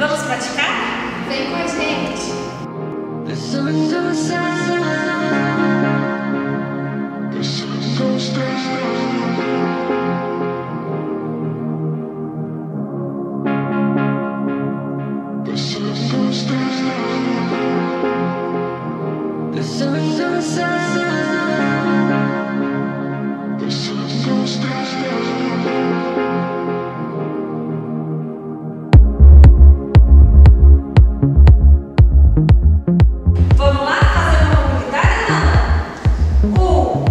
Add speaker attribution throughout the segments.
Speaker 1: Vamos praticar?
Speaker 2: Vem com a gente!
Speaker 3: The sun goes down. The sun goes down. The sun goes down. The sun goes down. The sun goes down.
Speaker 1: Vamos lá fazer uma mobilidade, Nanda? 1,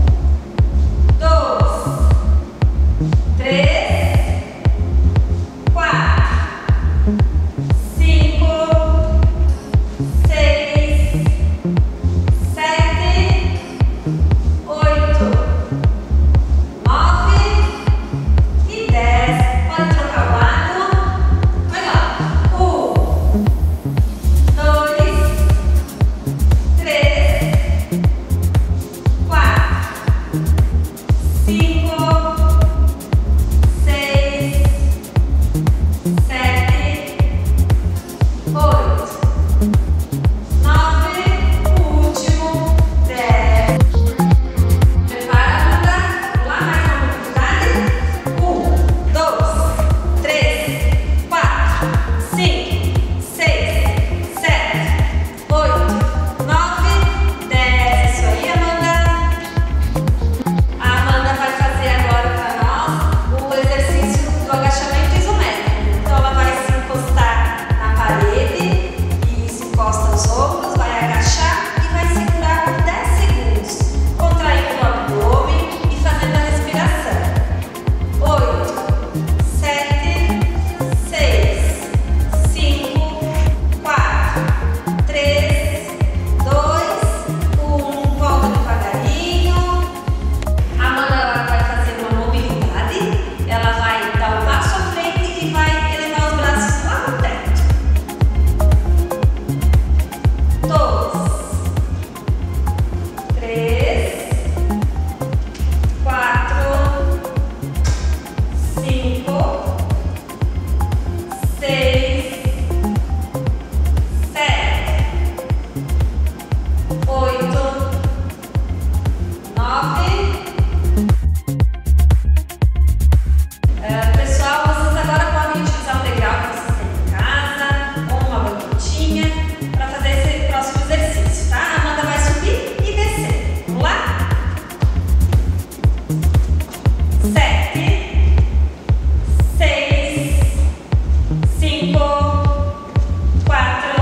Speaker 1: 2, 3, 4, 5, 6, 7, 8, 9 e 10. Pode trocar o lado. Vai lá. 1, 2, 3, 4, 5, 6, 7, 8, 9, o último, 10. Prepara, Nanda. Vamos lá, mais uma mobilidade. 1, 2, 3, 4, 5, 6, 7, 8, 9, 10. Isso aí, Amanda. A Amanda vai fazer agora para nós o exercício do agachamento isométrico. Então, ela vai se encostar na parede, e se encosta os ombros, vai agachar e vai segurar por 10 segundos, contraindo o abdômen e fazendo a respiração. 8, 7, 6, 5, 4, 3, 2, 1. Volta devagarinho. A Amanda agora vai fazer uma mobilidade. Ela vai dar um passo à frente e vai elevar os braços lá no teto. 2, 3, 4, 5, 6, 7, 8, 9. Pessoal, vocês agora podem utilizar um degrau que vocês têm em casa ou uma banquetinha para fazer esse próximo exercício, tá? A Amanda vai subir e descer. Vamos lá? 7, 6, 5, 4,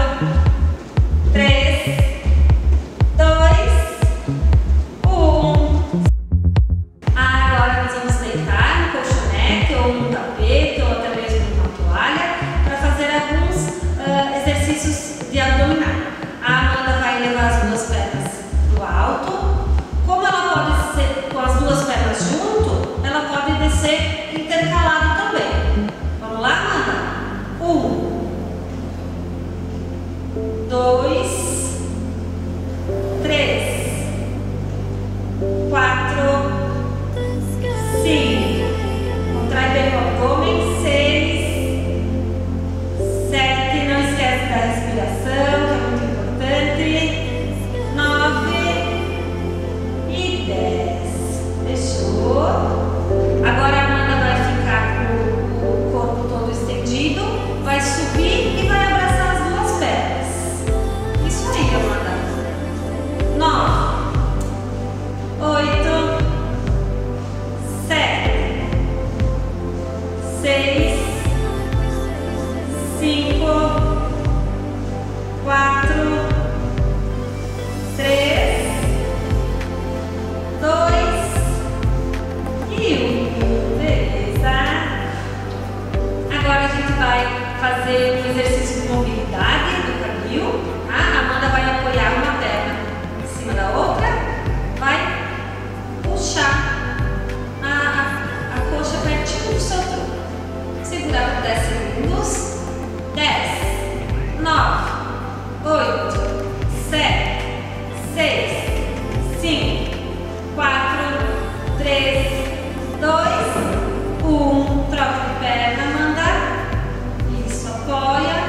Speaker 1: 3, 2, 1. Agora nós vamos deitar no colchonete ou no tapete ou até mesmo numa toalha para fazer alguns exercícios de abdominal. A Amanda vai levar as duas pernas pro alto. Como ela pode ser com as duas pernas junto, ela pode descer intercalado também. Vamos lá, Amanda? 1, 2, 3, 4, 5. Contrai bem o abdômen. 6, 7. Não esquece da respiração, que é muito importante. 9 e 10. Fechou? Agora a Amanda vai ficar com o corpo todo estendido, vai subir e vai abraçar as duas pernas. Isso aí, Amanda. 9, 8, 7, 6, 5, 4, 3, 2 e 1. Beleza? Agora a gente vai fazer um exercício de mobilidade do quadril. Tá? A Amanda vai apoiar uma perna em cima da outra, vai puxar a coxa pertinho do seu tronco. Segurar por 10 segundos. 10, 9, 8, 7, 6, 5, 4, 3, 2, 1. Troca de perna, Amanda. Isso, apoia.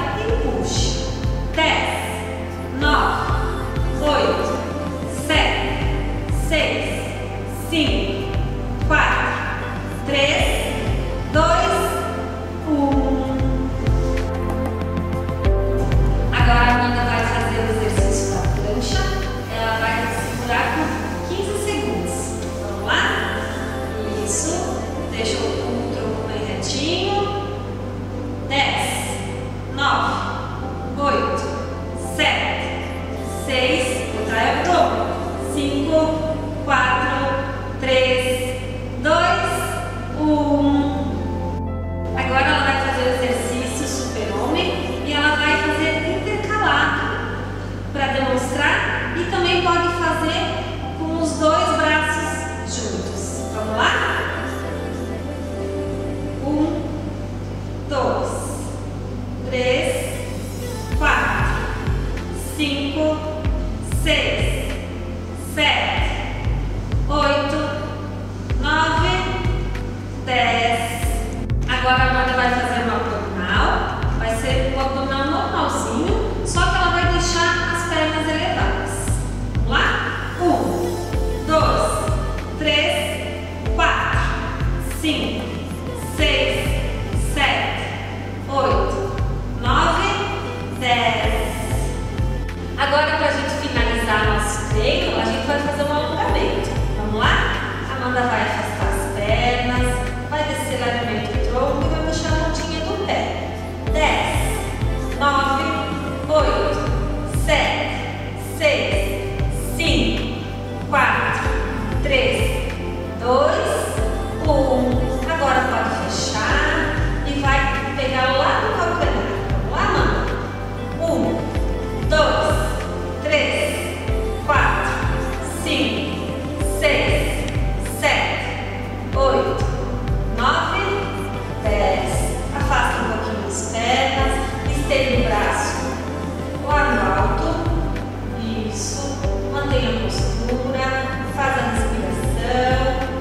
Speaker 1: 6, 7, 8, 9, 10. Agora a Amanda vai fazer uma abdominal. Vai ser um abdominal normalzinho, só que ela vai deixar as pernas elevadas. Vamos lá? 1, 2, 3, 4, 5, 6, 7, 8, 9, 10. Agora, para a gente finalizar nosso treino, a gente vai fazer um alongamento. Vamos lá? A Amanda vai afastar as pernas, vai descer levemente o tronco e vai puxar a pontinha do pé. 10, 9, 8, 7, 6, 5, 4, 3, 2, 1. Agora pode fechar e vai pegar lá no calcanhar. Vamos lá, Amanda? 1, 2, 3, 4, 5, 6, 7, 8, 9, 10. Afasta um pouquinho as pernas, estende o braço lá no alto. Isso. Mantenha a postura, faz a respiração.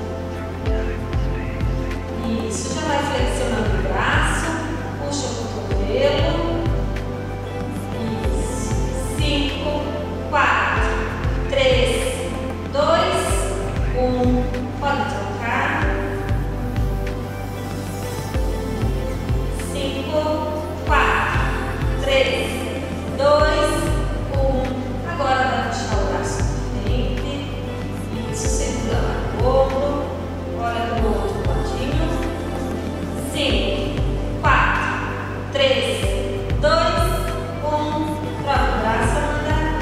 Speaker 1: Isso. Já vai flexionando o braço, puxa o cotovelo. Isso. 5, 4, 3, 2, 1. Pode trocar. 5, 4, 3, 2, 1. Agora vai puxar o braço para frente. Isso, segura lá no ombro. Olha para o outro ladinho. 5, 4, 3, 2, 1. Troca o braço, Amanda.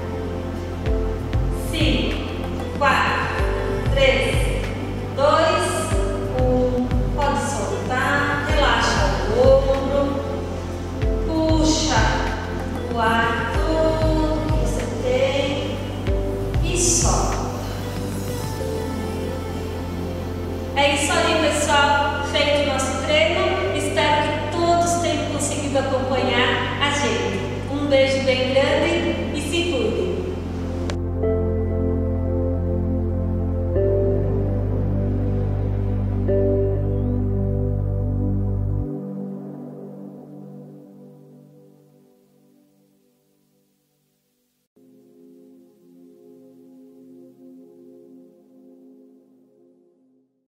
Speaker 1: 5, 4, 3, 2, 1. Pode soltar. Relaxa o ombro. Puxa o ar todo que você tem e solta. É isso aí, pessoal. Feito o nosso treino. Espero que todos tenham conseguido acompanhar a gente. Um beijo bem grande